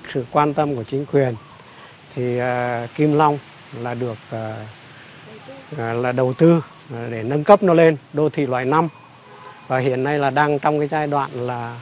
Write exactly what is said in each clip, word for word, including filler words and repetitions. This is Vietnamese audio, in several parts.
sự quan tâm của chính quyền thì uh, Kim Long là được uh, uh, là đầu tư uh, để nâng cấp nó lên đô thị loại năm, và hiện nay là đang trong cái giai đoạn là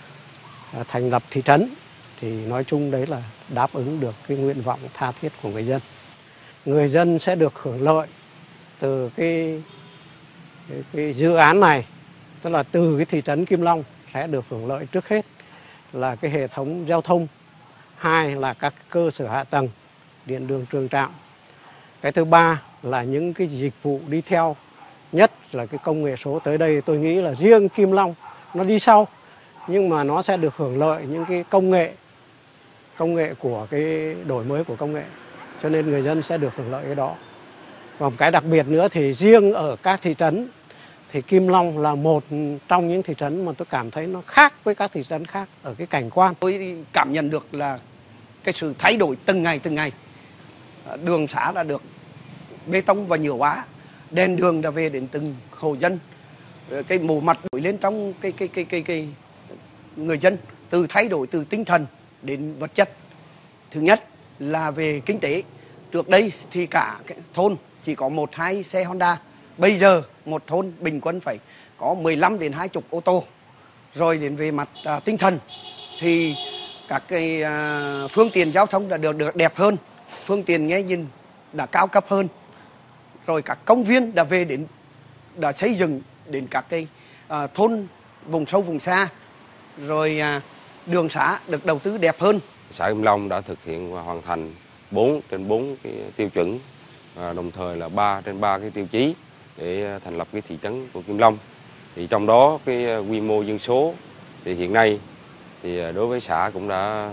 uh, thành lập thị trấn. Thì nói chung đấy là đáp ứng được cái nguyện vọng tha thiết của người dân. Người dân sẽ được hưởng lợi từ cái, cái, cái dự án này, tức là từ cái thị trấn Kim Long sẽ được hưởng lợi trước hết là cái hệ thống giao thông, hai là các cơ sở hạ tầng, điện đường trường trạm. Cái thứ ba là những cái dịch vụ đi theo, nhất là cái công nghệ số. Tới đây tôi nghĩ là riêng Kim Long nó đi sau, nhưng mà nó sẽ được hưởng lợi những cái công nghệ, công nghệ của cái đổi mới của công nghệ. Cho nên người dân sẽ được hưởng lợi cái đó. Và một cái đặc biệt nữa thì riêng ở các thị trấn thì Kim Long là một trong những thị trấn mà tôi cảm thấy nó khác với các thị trấn khác ở cái cảnh quan. Tôi cảm nhận được là cái sự thay đổi từng ngày từng ngày. Đường xá đã được bê tông và nhựa hóa, đèn đường đã về đến từng hộ dân. Cái mồ mặt đổi lên trong cái cái cái cái cái người dân, từ thay đổi từ tinh thần đến vật chất. Thứ nhất là về kinh tế. Trước đây thì cả cái thôn chỉ có một hai xe Honda. Bây giờ một thôn bình quân phải có mười lăm đến hai mươi ô tô. Rồi đến về mặt à, tinh thần thì các cái à, phương tiện giao thông đã được, được đẹp hơn, phương tiện nghe nhìn đã cao cấp hơn. Rồi các công viên đã về đến đã xây dựng đến các cái à, thôn vùng sâu vùng xa. Rồi à, đường xá được đầu tư đẹp hơn. Xã Kim Long đã thực hiện và hoàn thành bốn trên bốn cái tiêu chuẩn, và đồng thời là ba trên ba cái tiêu chí để thành lập cái thị trấn của Kim Long. Thì trong đó cái quy mô dân số thì hiện nay thì đối với xã cũng đã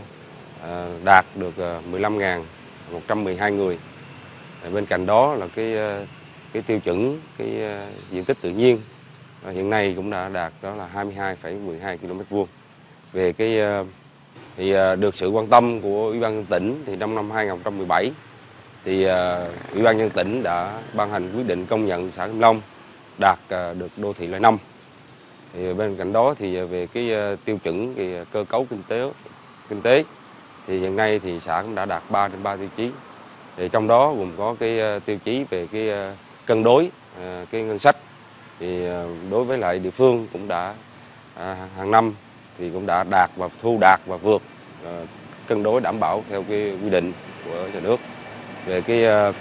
đạt được mười lăm nghìn một trăm mười hai người. Bên cạnh đó là cái cái tiêu chuẩn cái diện tích tự nhiên hiện nay cũng đã đạt đó là hai mươi hai phẩy mười hai ki lô mét vuông. Về cái thì được sự quan tâm của Ủy ban nhân dân tỉnh thì năm năm hai nghìn không trăm mười bảy thì Ủy ban nhân dân tỉnh đã ban hành quyết định công nhận xã Kim Long đạt được đô thị loại năm. Thì bên cạnh đó thì về cái tiêu chuẩn cái cơ cấu kinh tế kinh tế thì hiện nay thì xã cũng đã đạt ba trên ba tiêu chí. Thì trong đó gồm có cái tiêu chí về cái cân đối cái ngân sách, thì đối với lại địa phương cũng đã hàng năm thì cũng đã đạt và thu đạt và vượt uh, cân đối đảm bảo theo cái quy định của nhà nước. Về cái uh,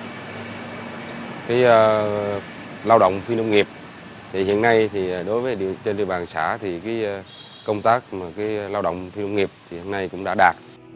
cái uh, lao động phi nông nghiệp thì hiện nay thì đối với địa, trên địa bàn xã thì cái uh, công tác mà cái lao động phi nông nghiệp thì hiện nay cũng đã đạt.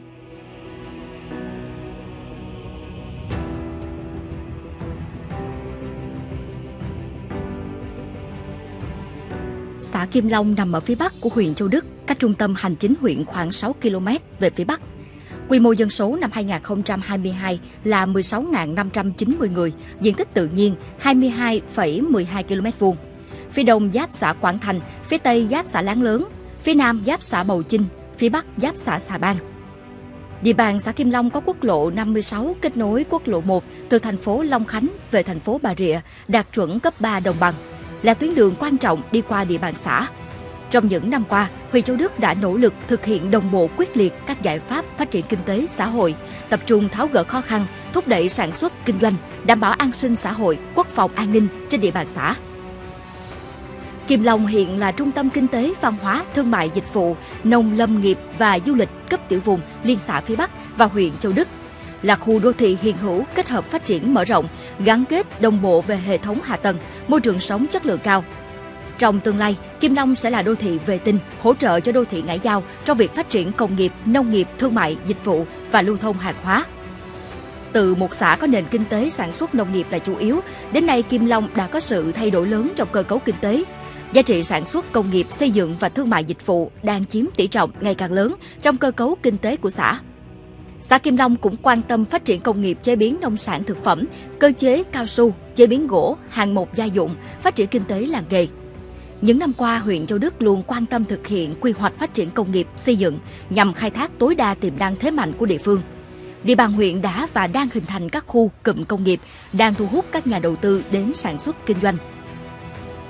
Xã Kim Long nằm ở phía bắc của huyện Châu Đức, cách trung tâm hành chính huyện khoảng sáu ki lô mét về phía bắc. Quy mô dân số năm hai nghìn không trăm hai mươi hai là mười sáu nghìn năm trăm chín mươi người, diện tích tự nhiên hai mươi hai phẩy mười hai ki lô mét vuông. Phía đông giáp xã Quảng Thành, phía tây giáp xã Láng Lớn, phía nam giáp xã Bầu Chinh, phía bắc giáp xã Xà Bang. Địa bàn xã Kim Long có quốc lộ năm mươi sáu kết nối quốc lộ một từ thành phố Long Khánh về thành phố Bà Rịa, đạt chuẩn cấp ba đồng bằng, là tuyến đường quan trọng đi qua địa bàn xã. Trong những năm qua, huyện Châu Đức đã nỗ lực thực hiện đồng bộ quyết liệt các giải pháp phát triển kinh tế xã hội, tập trung tháo gỡ khó khăn, thúc đẩy sản xuất kinh doanh, đảm bảo an sinh xã hội, quốc phòng an ninh trên địa bàn xã. Kim Long hiện là trung tâm kinh tế, văn hóa, thương mại, dịch vụ, nông lâm nghiệp và du lịch cấp tiểu vùng liên xã phía Bắc và huyện Châu Đức, là khu đô thị hiện hữu kết hợp phát triển mở rộng, gắn kết đồng bộ về hệ thống hạ tầng, môi trường sống chất lượng cao. Trong tương lai, Kim Long sẽ là đô thị vệ tinh, hỗ trợ cho đô thị Ngãi Giao trong việc phát triển công nghiệp, nông nghiệp, thương mại, dịch vụ và lưu thông hàng hóa. Từ một xã có nền kinh tế sản xuất nông nghiệp là chủ yếu, đến nay Kim Long đã có sự thay đổi lớn trong cơ cấu kinh tế. Giá trị sản xuất công nghiệp, xây dựng và thương mại dịch vụ đang chiếm tỷ trọng ngày càng lớn trong cơ cấu kinh tế của xã. Xã Kim Long cũng quan tâm phát triển công nghiệp chế biến nông sản thực phẩm, cơ chế cao su, chế biến gỗ, hàng một gia dụng, phát triển kinh tế làng nghề. Những năm qua, huyện Châu Đức luôn quan tâm thực hiện quy hoạch phát triển công nghiệp, xây dựng nhằm khai thác tối đa tiềm năng thế mạnh của địa phương. Địa bàn huyện đã và đang hình thành các khu cụm công nghiệp, đang thu hút các nhà đầu tư đến sản xuất kinh doanh.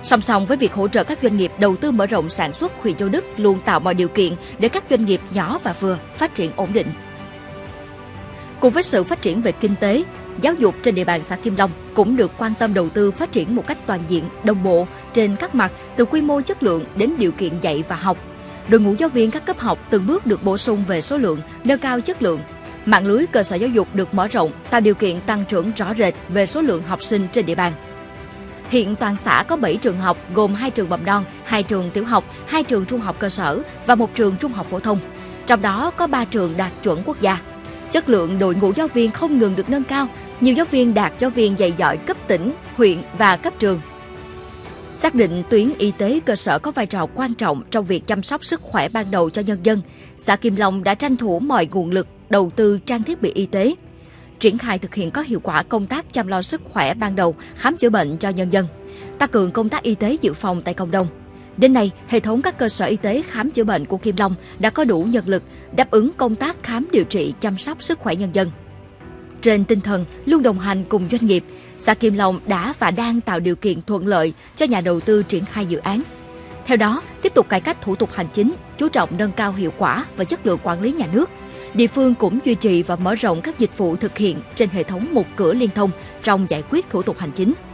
Song song với việc hỗ trợ các doanh nghiệp đầu tư mở rộng sản xuất, huyện Châu Đức luôn tạo mọi điều kiện để các doanh nghiệp nhỏ và vừa phát triển ổn định. Cùng với sự phát triển về kinh tế, giáo dục trên địa bàn xã Kim Long cũng được quan tâm đầu tư phát triển một cách toàn diện, đồng bộ trên các mặt từ quy mô, chất lượng đến điều kiện dạy và học. Đội ngũ giáo viên các cấp học từng bước được bổ sung về số lượng, nâng cao chất lượng. Mạng lưới cơ sở giáo dục được mở rộng, tạo điều kiện tăng trưởng rõ rệt về số lượng học sinh trên địa bàn. Hiện toàn xã có bảy trường học gồm hai trường mầm non, hai trường tiểu học, hai trường trung học cơ sở và một trường trung học phổ thông. Trong đó có ba trường đạt chuẩn quốc gia. Chất lượng đội ngũ giáo viên không ngừng được nâng cao, nhiều giáo viên đạt giáo viên dạy giỏi cấp tỉnh, huyện và cấp trường. Xác định tuyến y tế cơ sở có vai trò quan trọng trong việc chăm sóc sức khỏe ban đầu cho nhân dân, xã Kim Long đã tranh thủ mọi nguồn lực đầu tư trang thiết bị y tế, triển khai thực hiện có hiệu quả công tác chăm lo sức khỏe ban đầu, khám chữa bệnh cho nhân dân, tăng cường công tác y tế dự phòng tại cộng đồng. Đến nay, hệ thống các cơ sở y tế khám chữa bệnh của Kim Long đã có đủ nhân lực đáp ứng công tác khám điều trị, chăm sóc sức khỏe nhân dân. Trên tinh thần luôn đồng hành cùng doanh nghiệp, xã Kim Long đã và đang tạo điều kiện thuận lợi cho nhà đầu tư triển khai dự án. Theo đó, tiếp tục cải cách thủ tục hành chính, chú trọng nâng cao hiệu quả và chất lượng quản lý nhà nước. Địa phương cũng duy trì và mở rộng các dịch vụ thực hiện trên hệ thống một cửa liên thông trong giải quyết thủ tục hành chính.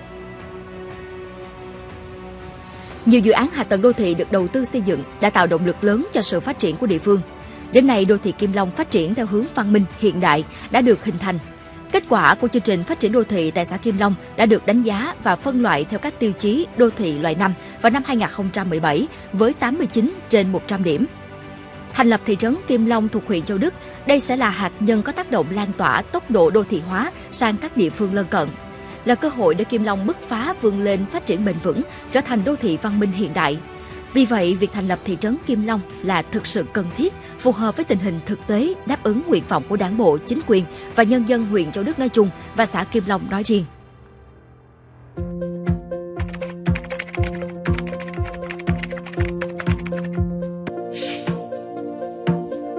Nhiều dự án hạ tầng đô thị được đầu tư xây dựng đã tạo động lực lớn cho sự phát triển của địa phương. Đến nay, đô thị Kim Long phát triển theo hướng văn minh, hiện đại đã được hình thành. Kết quả của chương trình phát triển đô thị tại xã Kim Long đã được đánh giá và phân loại theo các tiêu chí đô thị loại năm vào năm hai nghìn không trăm mười bảy với tám mươi chín trên một trăm điểm. Thành lập thị trấn Kim Long thuộc huyện Châu Đức, đây sẽ là hạt nhân có tác động lan tỏa tốc độ đô thị hóa sang các địa phương lân cận, là cơ hội để Kim Long bứt phá vươn lên phát triển bền vững, trở thành đô thị văn minh hiện đại. Vì vậy, việc thành lập thị trấn Kim Long là thực sự cần thiết, phù hợp với tình hình thực tế, đáp ứng nguyện vọng của Đảng bộ, chính quyền và nhân dân huyện Châu Đức nói chung và xã Kim Long nói riêng.